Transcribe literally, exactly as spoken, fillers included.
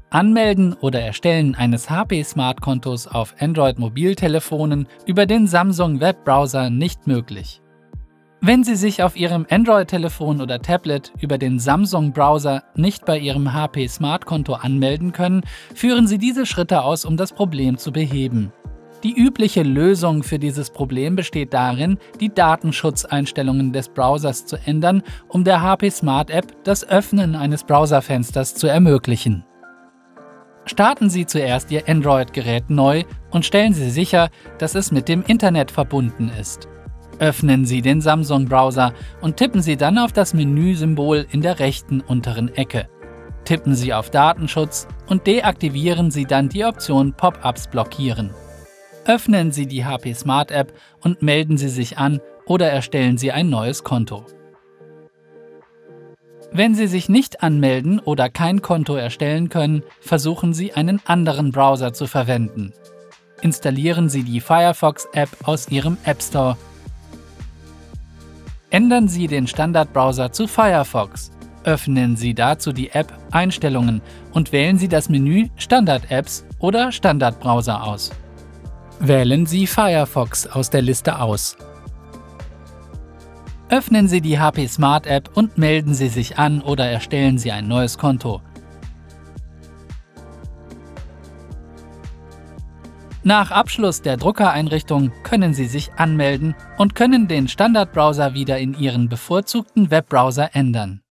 Anmelden oder Erstellen eines H P-Smart-Kontos auf Android-Mobiltelefonen über den Samsung Webbrowser nicht möglich. Wenn Sie sich auf Ihrem Android-Telefon oder Tablet über den Samsung-Browser nicht bei Ihrem H P-Smart-Konto anmelden können, führen Sie diese Schritte aus, um das Problem zu beheben. Die übliche Lösung für dieses Problem besteht darin, die Datenschutzeinstellungen des Browsers zu ändern, um der H P-Smart-App das Öffnen eines Browserfensters zu ermöglichen. Starten Sie zuerst Ihr Android-Gerät neu und stellen Sie sicher, dass es mit dem Internet verbunden ist. Öffnen Sie den Samsung-Browser und tippen Sie dann auf das Menüsymbol in der rechten unteren Ecke. Tippen Sie auf Datenschutz und deaktivieren Sie dann die Option Pop-ups blockieren. Öffnen Sie die H P-Smart-App und melden Sie sich an oder erstellen Sie ein neues Konto. Wenn Sie sich nicht anmelden oder kein Konto erstellen können, versuchen Sie, einen anderen Browser zu verwenden. Installieren Sie die Firefox-App aus Ihrem App Store. Ändern Sie den Standardbrowser zu Firefox. Öffnen Sie dazu die App Einstellungen und wählen Sie das Menü Standard-Apps oder Standardbrowser aus. Wählen Sie Firefox aus der Liste aus. Öffnen Sie die H P-Smart-App und melden Sie sich an oder erstellen Sie ein neues Konto. Nach Abschluss der Druckereinrichtung können Sie sich anmelden und können den Standardbrowser wieder in Ihren bevorzugten Webbrowser ändern.